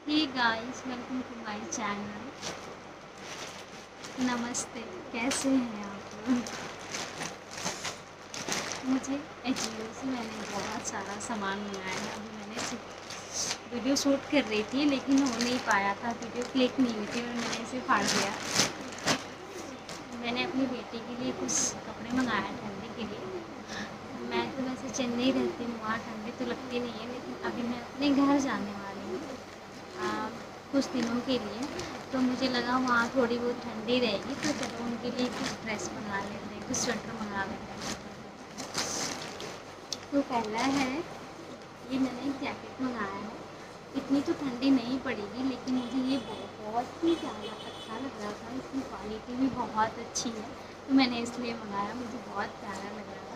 Hey guys, welcome to my channel. नमस्ते, कैसे हैं आप लोग? मुझे एजियो से मैंने बहुत सारा सामान मंगाया है। अभी मैंने वीडियो शूट कर रही थी लेकिन हो नहीं पाया था, वीडियो क्लिक नहीं हुई थी और मैंने इसे फाड़ दिया। मैंने अपनी बेटी के लिए कुछ कपड़े मंगाए ठंडी के लिए। मैं तो वैसे चेन्नई रहती हूँ, वहाँ ठंडी तो लगती नहीं है, लेकिन अभी मैं अपने घर जाने वाली हूँ कुछ दिनों के लिए। तो मुझे लगा वहाँ थोड़ी बहुत ठंडी रहेगी, तो चलो उनके लिए कुछ ड्रेस मंगा लेते हैं, कुछ स्वेटर मंगा लेते हैं। तो पहला है, ये मैंने एक जैकेट मंगाया है। इतनी तो ठंडी नहीं पड़ेगी, लेकिन मुझे ये बहुत ही ज़्यादा अच्छा लग रहा था। इसकी क्वालिटी भी बहुत अच्छी है, तो मैंने इसलिए मंगाया। मुझे बहुत प्यारा लग रहा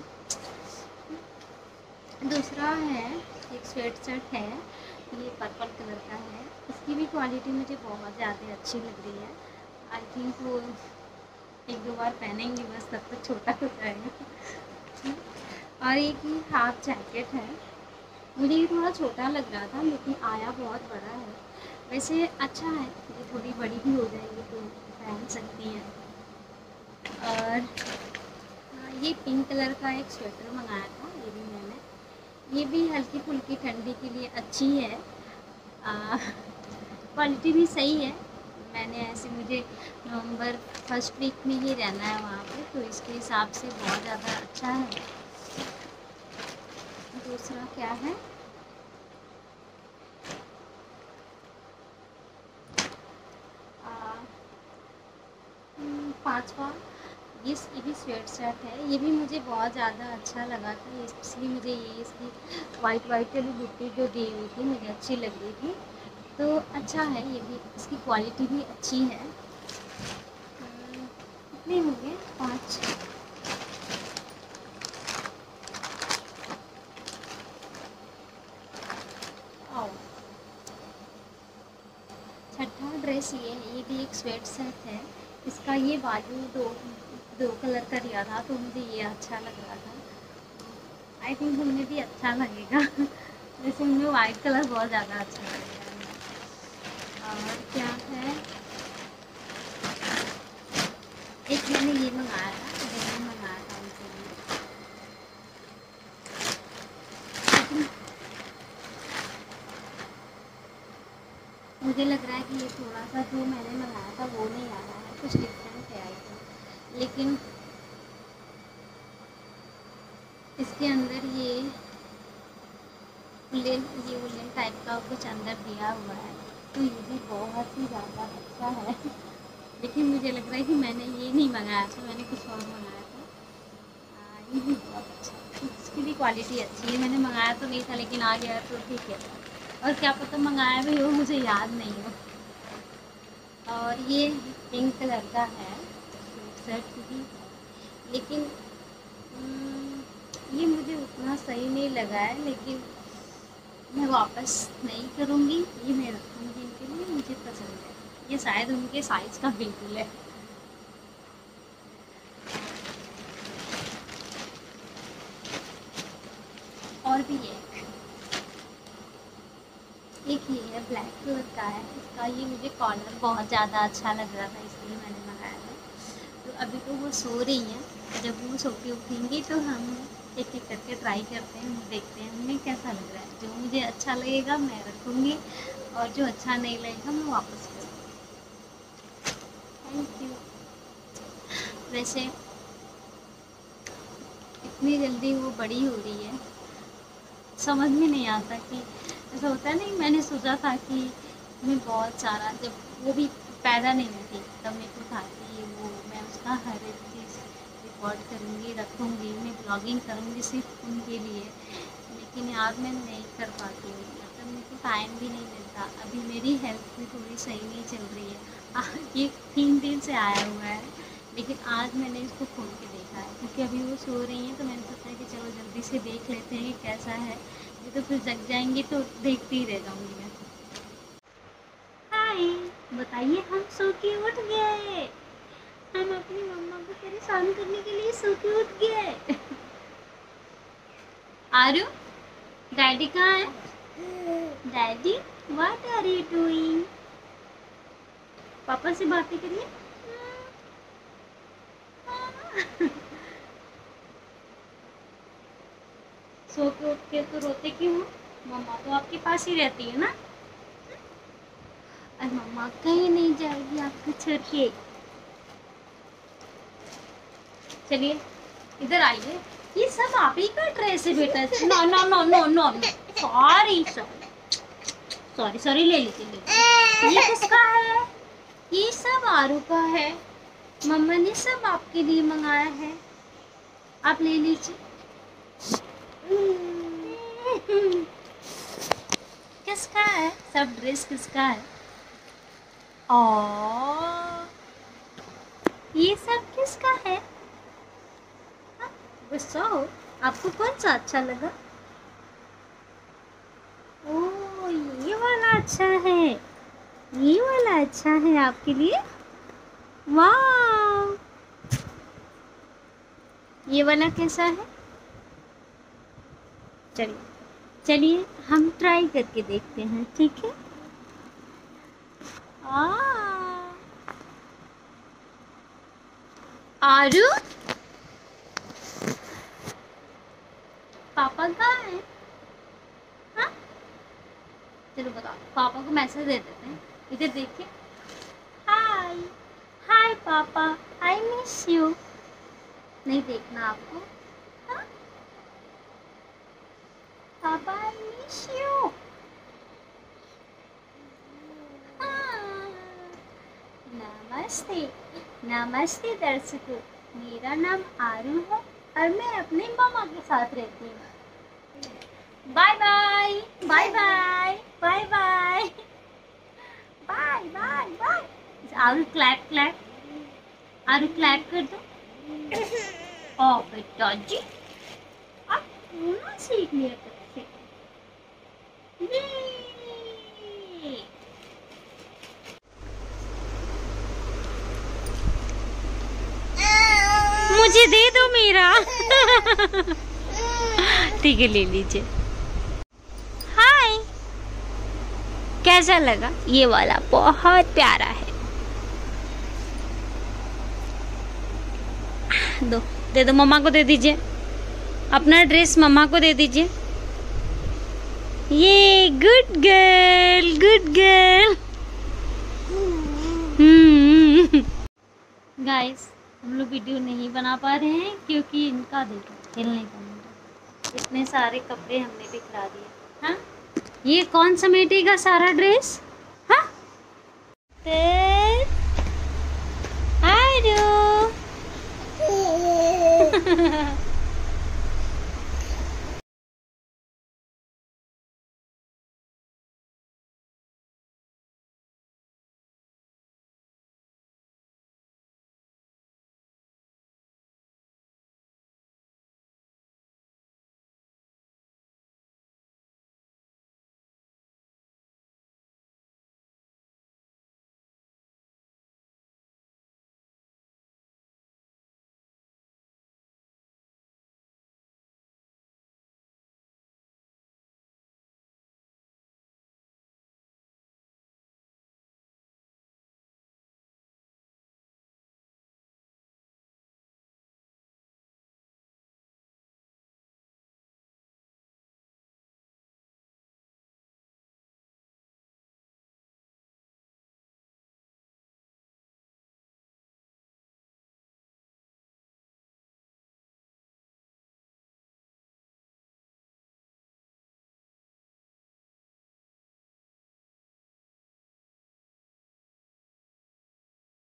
था। दूसरा है, एक स्वेट शर्ट है, ये पर्पल कलर का है। इसकी भी क्वालिटी मुझे बहुत ज़्यादा अच्छी लग रही है। आई थिंक वो एक दो बार पहनेंगे बस, तब तक छोटा हो जाएगा। और एक ही हाफ जैकेट है। मुझे ये थोड़ा छोटा लग रहा था, लेकिन आया बहुत बड़ा है। वैसे अच्छा है, ये थोड़ी बड़ी भी हो जाएगी तो पहन सकती हैं। और ये पिंक कलर का एक स्वेटर मंगाया था, ये भी मैंने। ये भी हल्की फुल्की ठंडी के लिए अच्छी है। क्वालिटी भी सही है। मैंने ऐसे, मुझे नवंबर फर्स्ट वीक में ही रहना है वहाँ पे, तो इसके हिसाब से बहुत ज़्यादा अच्छा है। दूसरा क्या है, पांचवा, ये भी स्वेट शर्ट है। ये भी मुझे बहुत ज़्यादा अच्छा लगा था, इसलिए मुझे ये इसकी वाइट वाइट वाली बुट्टी जो दी हुई थी मुझे अच्छी लग रही थी, तो अच्छा है। ये भी, इसकी क्वालिटी भी अच्छी है। कितने हो गए? 5। आओ, छठा ड्रेस ये है, ये भी एक स्वेट शर्ट है। इसका ये बाजू दो कलर का दिया था, तो मुझे ये अच्छा लग रहा था। आई थिंक उन्हें भी अच्छा लगेगा। वैसे मुझे वाइट कलर बहुत ज़्यादा अच्छा लगेगा। और क्या है, एक मैंने ये मंगाया था, डेनिम मंगाया था उनके लिए। लेकिन मुझे लग रहा है कि ये थोड़ा सा जो मैंने मंगाया था वो नहीं आ रहा है, कुछ डिफरेंट है आई थिंक। लेकिन इसके अंदर ये वुलन टाइप का कुछ अंदर दिया हुआ है, तो ये भी बहुत ही ज़्यादा अच्छा है। लेकिन मुझे लग रहा है कि मैंने ये नहीं मंगाया था, मैंने कुछ और मंगाया था। ये भी बहुत अच्छा है, इसकी भी क्वालिटी अच्छी है। मैंने मंगाया तो नहीं था, लेकिन आ गया तो ठीक है। और क्या पता मंगाया भी हो, मुझे याद नहीं हो। और ये पिंक कलर का है शर्ट भी, लेकिन ये मुझे उतना सही नहीं लगा है, लेकिन मैं वापस नहीं करूँगी। ये मैं रखूँगी इनके लिए, मुझे पसंद है। ये शायद उनके साइज़ का बिल्कुल है। और भी एक ये है, ब्लैक कलर का है। इसका ये मुझे कॉलर बहुत ज़्यादा अच्छा लग रहा था, इसलिए मैंने मंगाया था। तो अभी तो वो सो रही हैं, जब वो सो के उठेंगी तो हम एक एक करके ट्राई करते हैं, देखते हैं उन्हें कैसा लग रहा है। जो मुझे अच्छा लगेगा मैं रखूँगी, और जो अच्छा नहीं लगेगा मैं वापस करूँगी। Thank you. वैसे इतनी जल्दी वो बड़ी हो रही है, समझ में नहीं आता कि ऐसा होता है। नहीं, मैंने सोचा था कि मैं बहुत सारा, जब वो भी पैदा नहीं हुई थी तब मेरे को था कि वो मैं उसका हर एक चीज़ रिकॉर्ड करूँगी, रखूँगी, मैं ब्लॉगिंग करूँगी सिर्फ उनके लिए। लेकिन यार मैं नहीं कर पाती हूँ, मतलब मेरे को टाइम भी नहीं मिलता। अभी मेरी हेल्थ भी थोड़ी सही नहीं चल रही है। ये 3 दिन से आया हुआ है, लेकिन आज मैंने इसको खोल के देखा है, क्योंकि अभी वो सो रही हैं, तो मैंने सोचा कि चलो जल्दी से देख लेते हैं कि कैसा है। ये तो फिर जग जाएंगी तो देखती ही रह जाऊँगी मैं। हाय, बताइए, हम सो के उठ गए। हम अपनी मम्मा को परेशान करने के लिए सो के उठ गए। आरू, डैडी कहाँ है? Daddy what are you doing? पापा से बातें करिए। सो के उठ के तो रोते क्यों हो? मम्मा तो आपके पास ही रहती है ना। और मम्मा कहीं नहीं जाएगी आपको छोड़ के। चलिए इधर आइए। ये सब आप ही का ड्रेस है बेटा। No no no no no sorry sorry sorry ले लीजिए। ये किसका है? ये सब आरू का है। मम्मा ने सब आपके लिए मंगाया है, आप ले लीजिए। किसका है? सब ड्रेस किसका है? ओ ये सब किसका है? गुस्सा हो? आपको कौन सा अच्छा लगा? ओ ये वाला अच्छा है, ये वाला अच्छा है आपके लिए। वाह ये वाला कैसा है? चलिए चलिए हम ट्राई करके देखते हैं, ठीक है। आरू पापा कहाँ है? हाँ चलो बताओ, पापा को मैसेज दे देते हैं। इधर देखिए। हाय हाय पापा, आई मिस यू। नहीं देखना आपको? हाँ? पापा आई मिस यू। नमस्ते नमस्ते दर्शकों, मेरा नाम आरू है और मैं अपने मामा के साथ रहती हूँ। Bye bye bye bye bye bye bye bye bye. Aaru clap clap, Aaru clap कर दो। ओ बेटा जी आप रोना सीख लिया तब से। मुझे दे दो मेरा। ठीक है ले लीजिए। हाय कैसा लगा? ये वाला बहुत प्यारा है। दे दो मम्मा को दे दीजिए। अपना ड्रेस मम्मा को दे दीजिए। ये good girl good girl. Guys हम लोग वीडियो नहीं बना पा रहे हैं क्योंकि इनका देखो खेलने का मुझे इतने सारे कपड़े हमने बिखरा दिए। हाँ ये कौन समेटेगा सारा ड्रेस? हाँ